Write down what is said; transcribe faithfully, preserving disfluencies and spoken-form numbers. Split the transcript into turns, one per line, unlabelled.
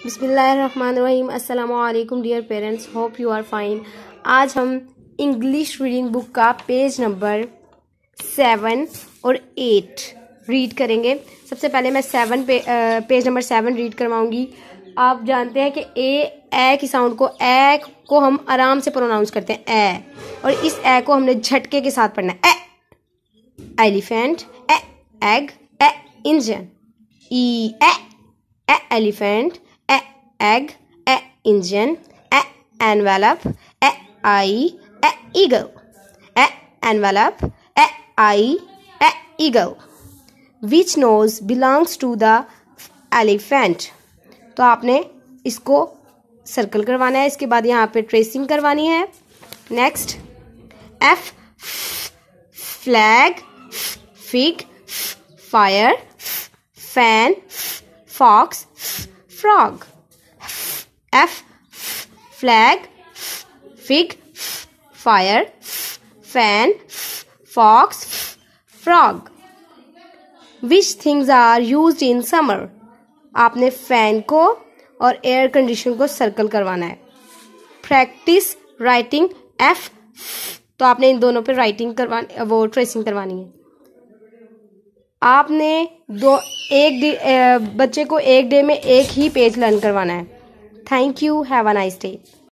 बिस्मिल्लाहिर्रहमानिर्रहीम। अस्सलामु अलैकुम dear parents, hope you are fine. आज हम इंग्लिश रीडिंग बुक का पेज नंबर सेवन और एट रीड करेंगे। सबसे पहले मैं सेवन पे पेज नंबर सेवन रीड करवाऊंगी। आप जानते हैं कि ए ए की साउंड को ए को हम आराम से प्रोनाउंस करते हैं ए, और इस ए को हमने झटके के साथ पढ़ना है। A elephant, a egg, a engine, E a a elephant, a egg, a engine, a envelope, a eye, a eagle, a envelope, a eye, a eagle. Which nose belongs to the elephant? तो आपने इसको circle करवाना है, इसके बाद यहाँ पे tracing करवानी है। Next, F flag, fig, fire, fan, fox, frog. F flag, fig, fire, fan, fox, frog. Which things are used in summer? आपने फैन को और एयर कंडीशन को सर्कल करवाना है। प्रैक्टिस राइटिंग F, तो आपने इन दोनों पे राइटिंग करवानी, वो ट्रेसिंग करवानी है। आपने दो एक डे, बच्चे को एक डे में एक ही पेज लर्न करवाना है। Thank you. Have a nice day.